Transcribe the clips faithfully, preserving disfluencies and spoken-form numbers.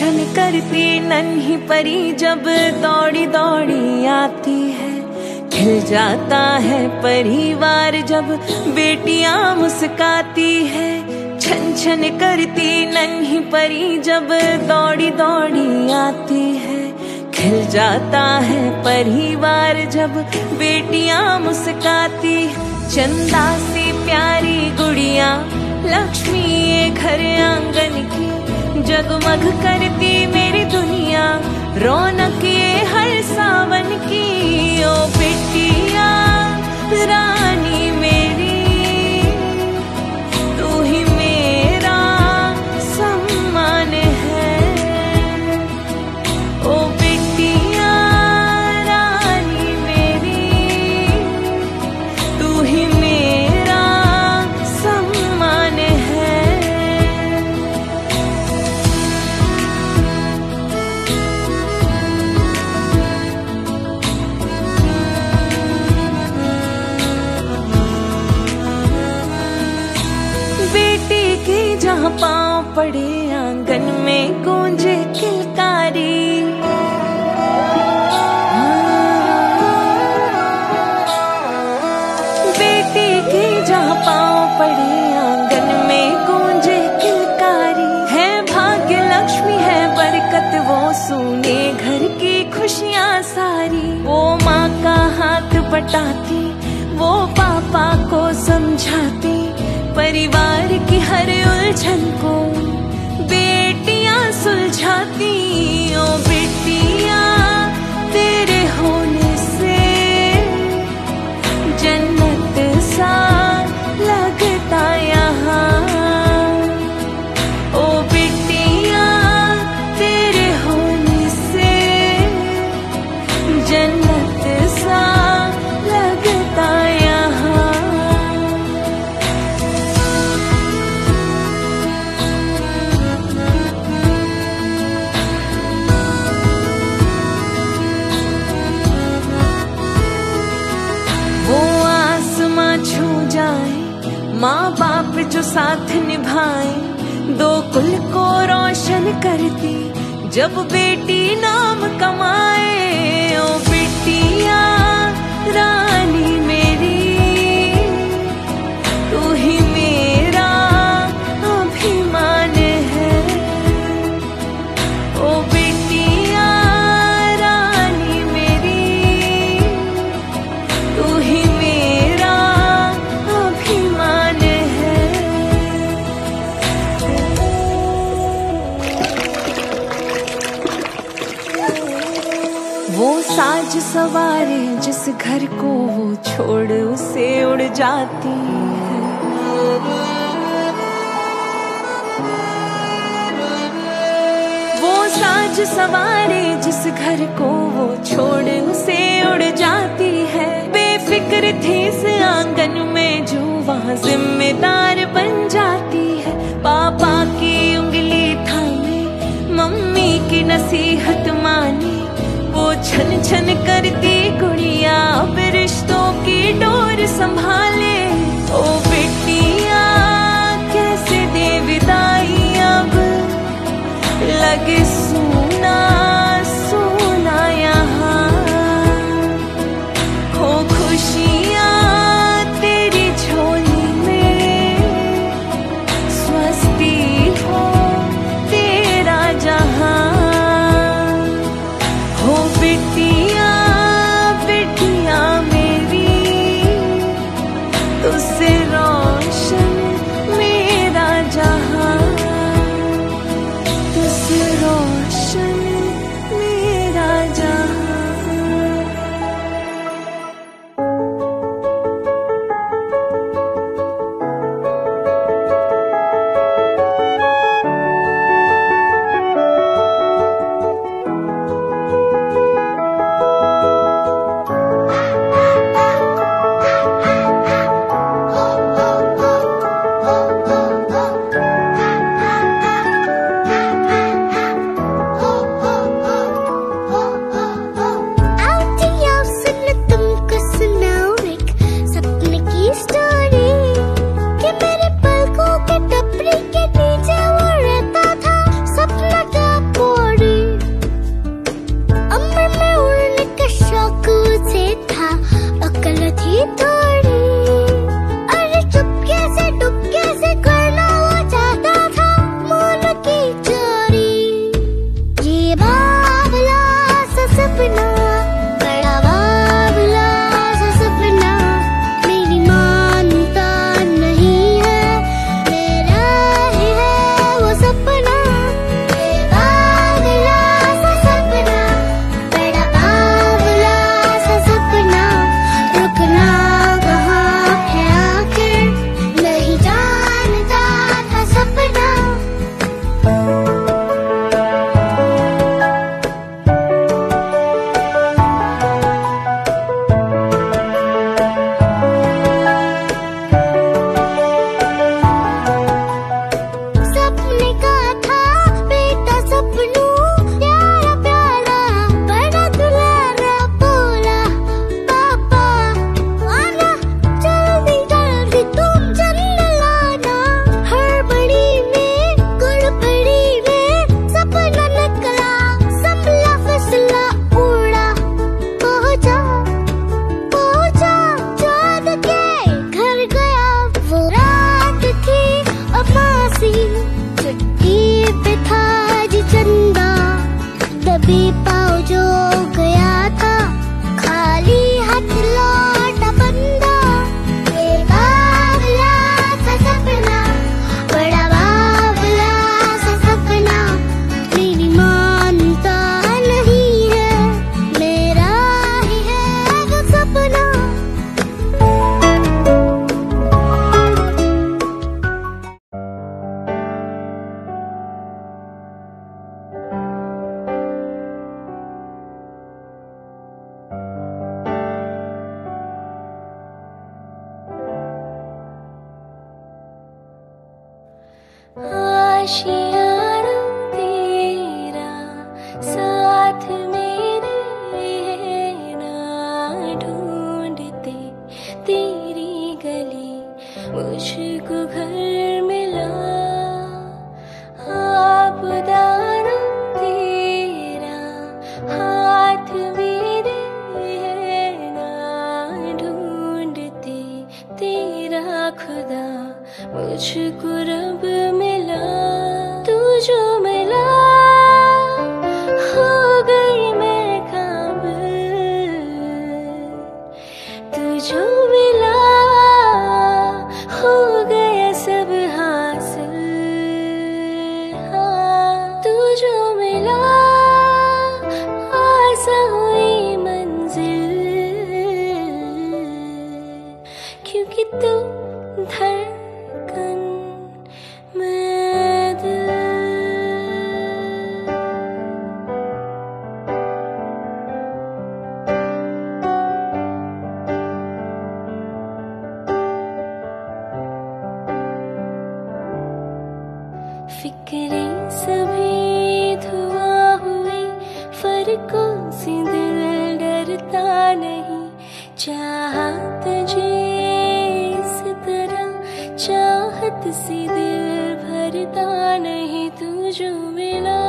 छन करती नन्ही परी जब दौड़ी दौड़ी आती है। खिल जाता है परिवार जब बेटियां मुस्काती है। छन छन करती नन्ही परी जब दौड़ी दौड़ी आती है। खिल जाता है परिवार जब बेटियां मुस्काती। चंदा सी प्यारी गुड़िया लक्ष्मी ये घर आंगन की, जगमग करती मेरी दुनिया रौनक ये हर सावन की। ओ बिटिया रानी मेरी, तू ही मेरा सम्मान है। ओ बिटिया रानी मेरी, तू ही मेरा सम्मान है। बेटी की जहाँ पाँव पड़े आंगन में गूंजे किलकारी। बेटी की जहाँ पाँव पड़े आंगन में गूंजे किलकारी। है भाग्य लक्ष्मी है बरकत वो सुने घर की खुशियाँ सारी। वो माँ का हाथ बटाती, वो पापा को समझाती, परिवार की हर उलझन को बेटियां सुलझाती। ओ बेटिया तेरे होने से जन्नत सा लगता यहाँ। ओ बेटिया तेरे होने से जन्नत सा लगता यहाँ। छू जाए माँ बाप जो साथ निभाए, दो कुल को रोशन करती जब बेटी नाम कमाए। ओ बिटिया रानी मेरी, तू ही मेरा अभिमान है। ओ बिटिया रानी मेरी, तू ही वो साज सवारे जिस घर को वो छोड़ उसे उड़ जाती है। वो साज सवारे जिस घर को वो छोड़ उसे उड़ जाती है। बेफिक्र थी इस आंगन में जो वहाँ जिम्मेदार बन जाती है। पापा की उंगली थामे, मम्मी की नसीहत माने, वो छन छन करती गुड़िया अब रिश्तों की डोर संभाले। ओ बेटिया कैसे दे विदाई अब, लगे सुना सुना यहाँ। हो खुशियाँ तेरी झोली में, स्वस्ति हो तेरा जहाँ। हो बिटिया बिटिया मेरी, तुझसे आशियाना तेरा साथ मेरे है ना, ढूंढते तेरी गली मुझको घर मिला। आप दाना तेरा हाथ मेरे है ना, ढूंढते तेरा खुदा मुझको रब मिला। तू जो मिला हो गई मैं काबिल, तू जो मिला हो गया सब हासिल। हाँ तू जो मिला आसा हुई मंजिल, क्योंकि तू धड़कन में दिल। फिक्रें सभी धुआं हुई, फर्कों से दिल डरता नहीं। चाहा तुझे इस तरह, चाहत से दिल भरता नहीं। तू जो मिला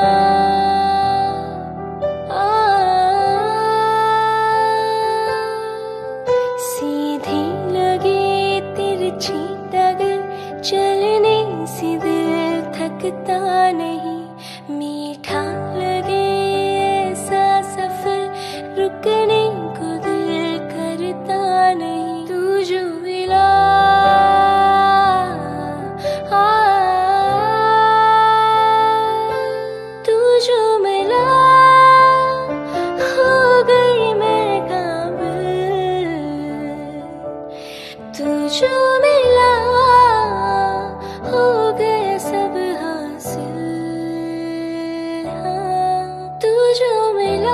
सीधी लगे तिरछी डगर, चलने से दिल थकता नहीं। मीठा लगे ऐसा सफर, रुकने को दिल करता नहीं। तू जो मिला तू जो मिला हो गई मैं काबिल, तू जो मिला हो गया सब हासिल। हाँ तू जो मिला।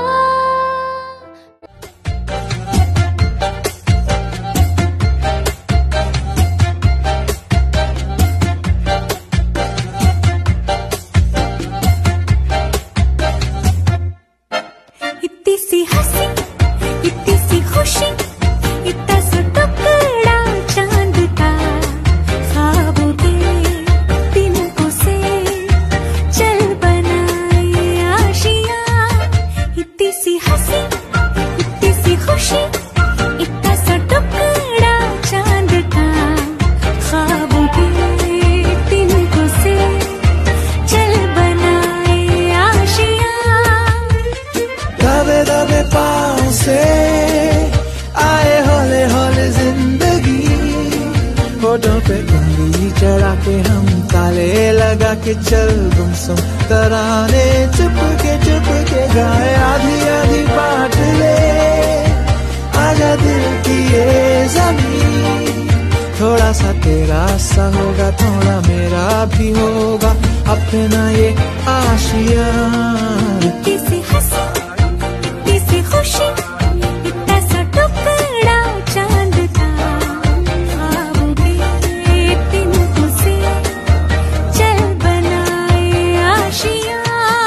इतनी सी हंसी, इतनी सी खुशी, इतना सा टुकड़ा चांद का, ख्वाबों के तिनकों से चल बनाए आशियां। इतनी सी हंसी, इतनी सी खुशी, इतना सा टुकड़ा चांद का, ख्वाबों के तिनकों से चल बनाए आशियां। दबे दबे पाँव से आए हौले हौले जिंदगी, होठों पे उंगली चढ़ा के हम ताले लगा के चल गुमसुम तराने चुप के चुप के गाए। आधी आधी बात ले आजा दिल की ये ज़मीं, थोड़ा सा तेरा सा होगा, थोड़ा मेरा भी होगा अपना ये आशियां। इतनी सी हंसी, इतनी सी खुशी, इतना सा टुकड़ा चांद का, ख्वाबों के तिनकों से चल बनाए आशियां।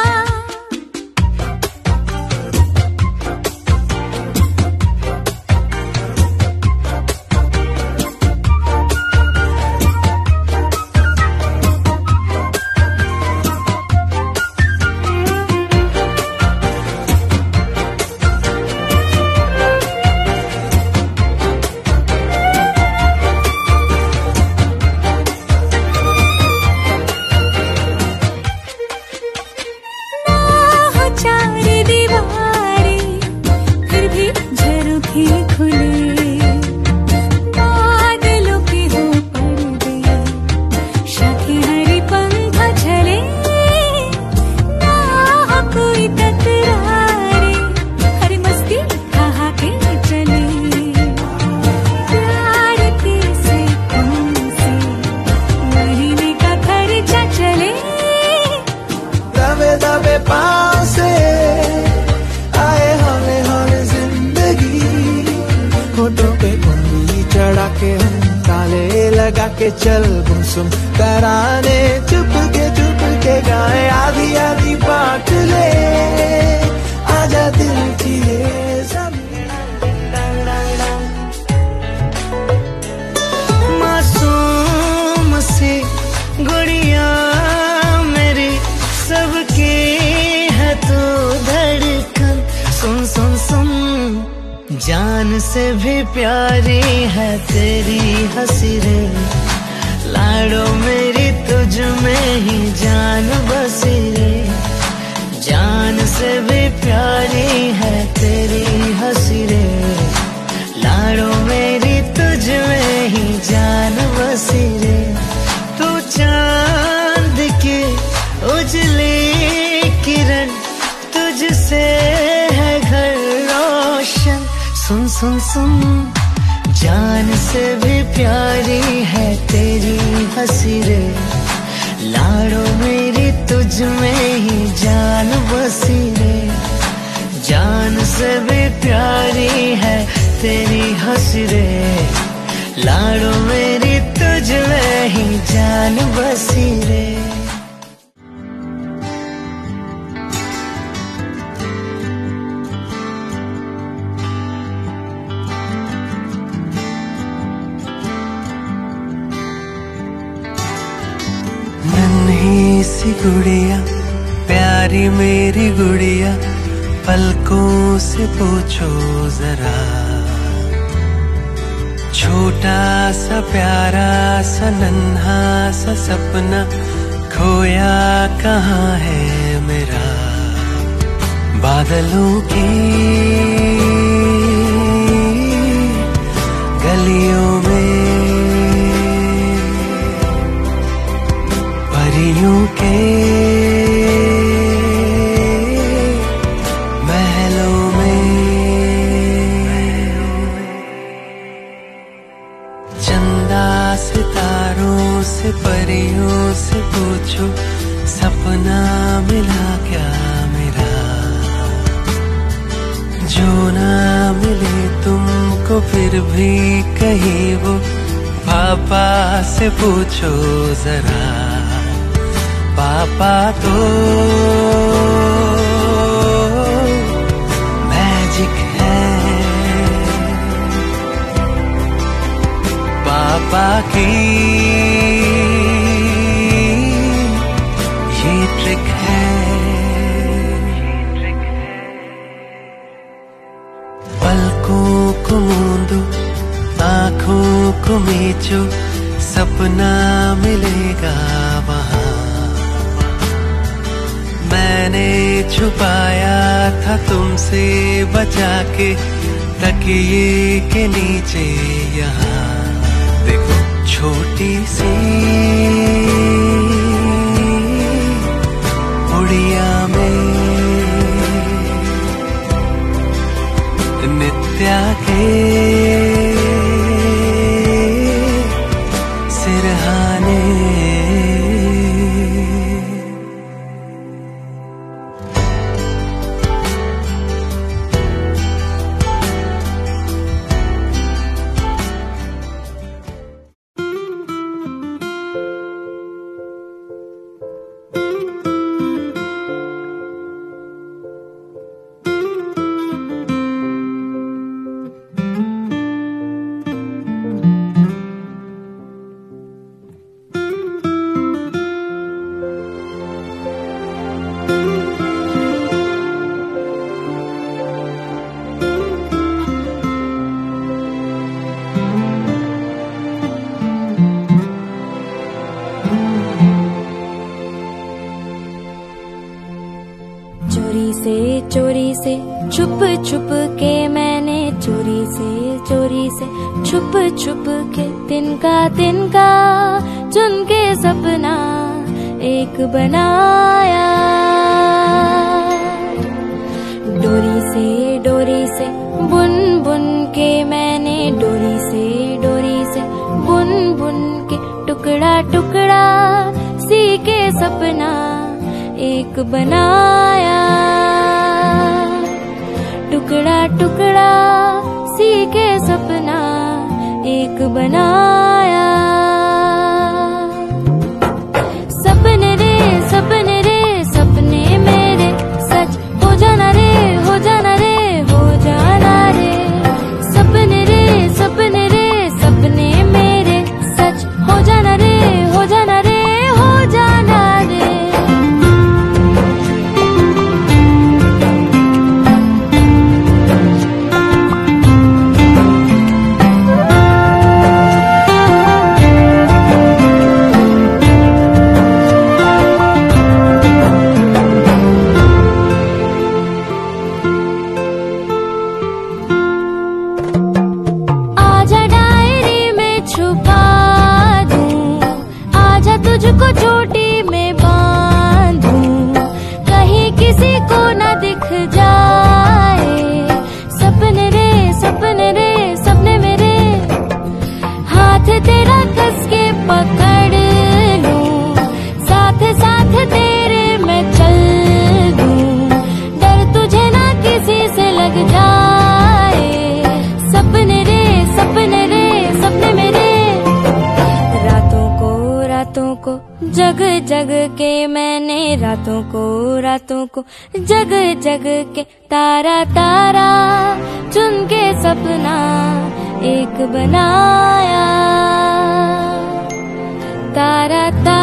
चार दीवारें फिर भी झरोखे खुले, बादलों के हो पर्दे, शाखे हरी पंख झले। ना हो कोई तकरारे, हर मस्ती कहा के चले। प्यार के से तुमसे महीने का खर्चा चले। दबे दबे पाँव से आए हौले हौले जिंदगी, होठों पे उंगली चढ़ा के हम ताले लगा के चल गुमसुम तराने चुप के चुप के गाए आधी आधी बांट ले आजा दिल की ये ज़मीं। मासूम सी गुड़िया मेरी सबकी है तू धड़कन, सुन सुन सुन जान से भी प्यारी है तेरी हंसी रे, लाडो मेरी तुझ में ही जान बसी रे। जान से भी प्यारी है तेरी हंसी रे, लाडो मेरी तुझ में ही जान बसी रे। तू चांद की उजली किरण तुझसे है घर रोशन, सुन सुन सुन जान से भी प्यारी है तेरी हंसी रे, लाडो मेरी तुझ में ही जान बसी रे। जान से भी प्यारी है तेरी हंसी रे, लाडो मेरी तुझ में ही जान बसी रे। नन्ही सी गुड़िया प्यारी मेरी गुड़िया, पलकों से पूछो जरा, छोटा सा प्यारा सा नन्हा सा सपना खोया कहाँ है मेरा। बादलों की गलियों में परियों के महलों में चंदा सितारों से परियों से पूछो सपना मिला क्या मेरा। जो ना मिले तुमको फिर भी कहीं वो पापा से पूछो जरा। पापा तो मैजिक है, पापा की ये ट्रिक है। पलकों को मूंदो आँखों को मीचो, सपना मिलेगा वहाँ। मैंने छुपाया था तुमसे बचा के तकिए के नीचे यहाँ। देखो छोटी सी उड़िया में नित्या के सिरहाने। चोरी से छुप छुप के मैंने चोरी से चोरी से छुप छुप के तिनका तिनका चुन के सपना एक बनाया। डोरी से डोरी से बुन बुन के मैंने डोरी से डोरी से बुन बुन के टुकड़ा टुकड़ा सी के सपना एक बनाया। टुकड़ा टुकड़ा सी के सपना एक बनाया। सपने रे सपने रे सपने मेरे सच हो जाना रे, हो जाना रे, हो जाना रे। सपने रे सपने रे सपने मेरे सच हो जाना रे, हो जाना रे, हो जाना रे। तुझको चोटी में बांधूं, कहीं किसी को न दिख जाए। सपने रे सपने रे सपने मेरे, हाथ तेरा कस के पकड़ लूं, साथ साथ तेरे मैं चल दूं, डर तुझे ना किसी से लग जाए। सपने रे सपने रे सपने मेरे, रातों को रातों को जग जग के मैंने, रातों को रातों को जग जग के तारा तारा चुन के सपना एक बनाया। तारा तारा